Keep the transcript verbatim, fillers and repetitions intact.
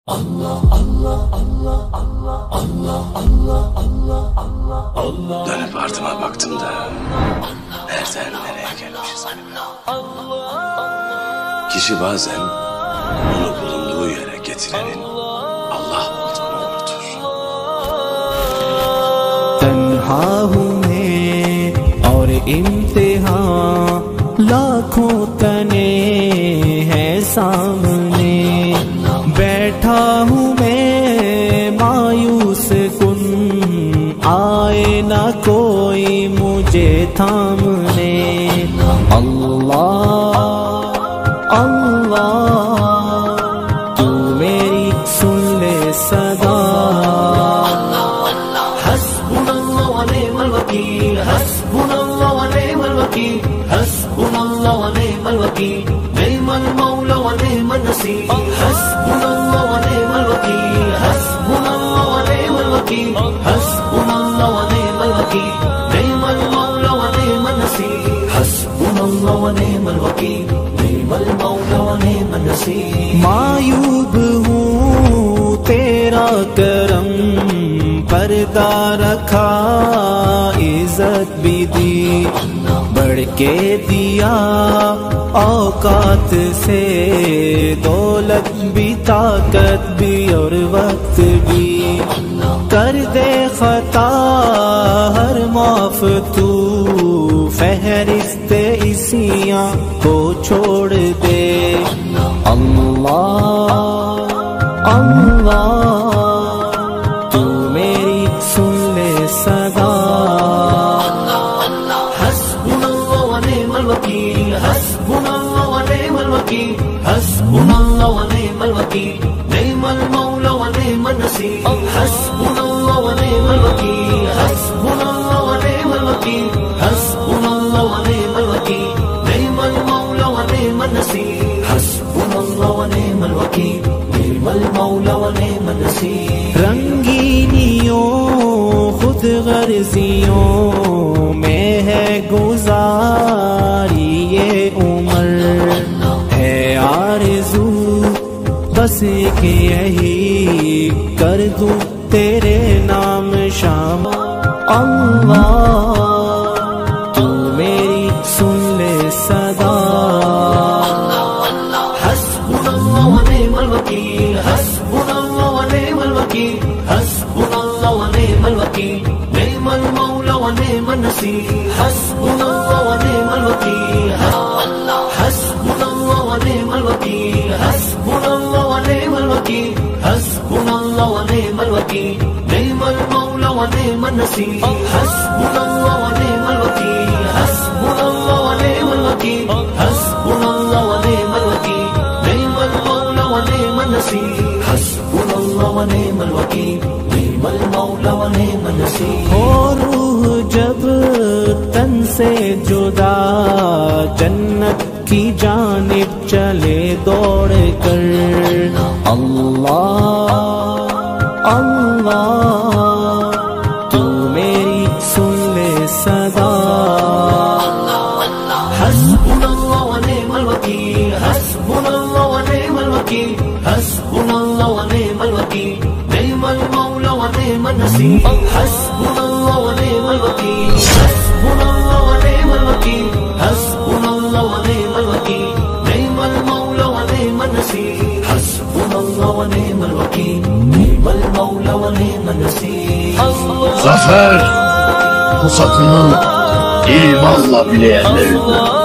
Dönüp ardıma baktım da nereden nereye gelmişiz? Kişi bazen onu bulunduğu yere getirenin Allah olduğunu unutur. تنہا ہوں میں اور امتحان لاکھوں تنے ہیں سامنے، بیٹھا ہوں میں مایوس کن، آئے نہ کوئی مجھے تھامنے۔ اللہ اللہ تو میری سن لے صدا، حسبنا اللہ ونعم الوکیل، حسبنا اللہ ونعم الوکیل، حسبنا اللہ ونعم الوکیل، نعم المولا ونعم النصیر، حسبنا اللہ ونعم الوکیل، حسبنا اللہ ونعم الوکیل، حسبنا اللہ ونعم الوکیل، نعم المولا ونعم النصیر، حسبنا اللہ ونعم الوکیل، نعم المولا ونعم النصیر۔ معیوب ہوں تیرا کرم پردہ رکھا، عزت بھی دی بڑھ کے دیا، اوقات سے دولت بھی طاقت بھی اور وقت بھی، کر دے خطا ہر معاف تو، فہرست عصیاں کو چھوڑ دے۔ اللہ اللہ تو میری سن لے صدا، حسبنا اللہ ونعم الوکیل، حسبنا اللہ ونعم الوکیل، حسبنا اللہ ونعم الوکیل، نعم المولا ونعم النصیر، حسبنا اللہ ونعم الوکیل، حسبنا اللہ ونعم الوکیل، حسبنا اللہ ونعم الوکیل، نعم المولا ونعم النصیر، حسبنا اللہ ونعم الوکیل، نعم المولا ونعم النصیر۔ رنگینیوں خود غرضیوں میں ہے گزاری یہ عمر، ہے آرزو بس کہ یہی کر دوں تیرے نام شام۔ اللہ تو میری سن لے صدا، حسبنا اللہ ونعم الوکیل، حسبنا اللہ ونعم الوکیل، حسبنا اللہ ونعم الوکیل، نعم المولا ونعم النصیر، حسبنا اللہ ونعم الوکیل، حسبنا اللہ ونعم الوکیل، حسبنا اللہ ونعم الوکیل، حسبنا اللہ ونعم الوکیل، نعم المولا ونعم النصیر، حسبنا اللہ ونعم الوکیل، حسبنا اللہ ونعم الوکیل، حسبنا اللہ ونعم الوکیل، نعم المولا ونعم النصیر، حسبنا اللہ ونعم الوکیل، نعم المولا ونعم النصیر۔ ہو روح جب تن سے جدا، جنت کی جانب چلے دوڑ کر، اللہ اللہ تو میری سن لے صدا، حسبنا اللہ ونعم الوکیل، حسبنا اللہ ونعم الوکیل، حسبنا اللہ ونعم الوکیل، نعم المولا ونعم النصیر، حسبنا اللہ ونعم الوکیل، حسبنا اللہ ونعم الوکیل، حسبنا اللہ ونعم الوکیل، نعم المولا ونعم النصیر، حسبنا اللہ ونعم الوکیل، نعم ul-Mola ونعم النصیر۔ Zafer pusatını imanla bileyenlerinden.